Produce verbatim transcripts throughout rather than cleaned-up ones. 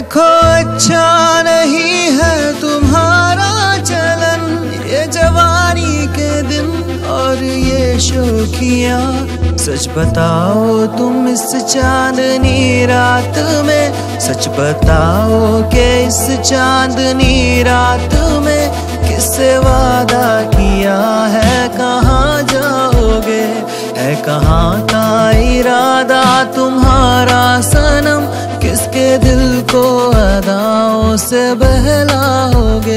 देखो अच्छा नहीं है तुम्हारा चलन, ये जवानी के दिन और ये शौकियाँ। सच बताओ तुम इस चांदनी रात में, सच बताओ कि इस चांदनी रात में किससे वादा किया है, कहाँ जाओगे, है कहाँ का इरादा तुम्हारा सनम, किसके दिल को अदाओं से बहलाओगे।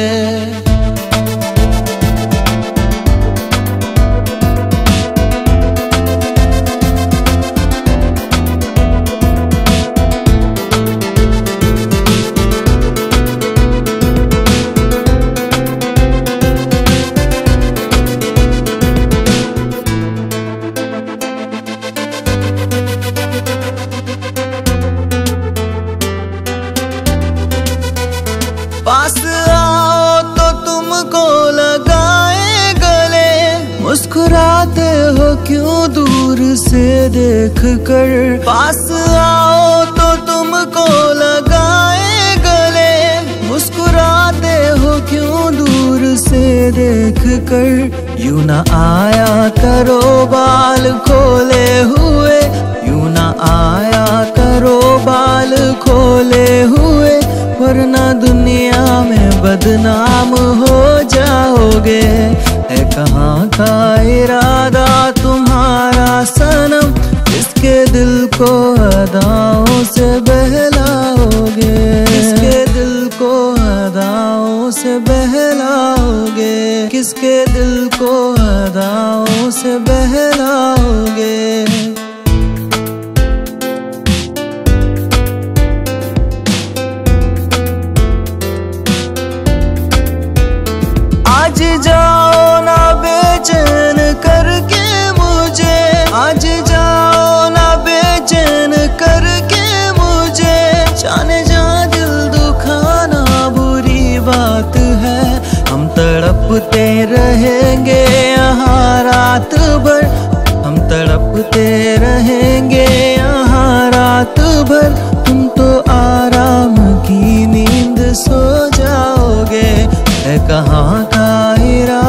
पास आओ तो तुमको लगाए गले, मुस्कुराते हो क्यों दूर से देख कर। पास आओ तो तुमको लगाए गले, मुस्कुराते हो क्यों दूर से देख कर। यूं ना आया करो बाल खोले हुए, यूं ना आया करो बाल खोले हुए, वरना दुनिया में बदनाम हो जाओगे। है कहाँ का इरादा तुम्हारा सनम, किसके दिल को अदाओं से बहलाओगे, किसके दिल को अदाओं से बहलाओगे, किसके दिल को अदाओं से बहलाओगे। आज जाओ ना बेचैन करके मुझे, आज जाओ ना बेचैन करके मुझे, जाने जा दिल दुखाना बुरी बात है। हम तड़पते रहेंगे यहाँ रात भर, हम तड़पते रहेंगे यहाँ रात भर, तुम तो आराम की नींद सो जाओगे। है कहाँ का इरादा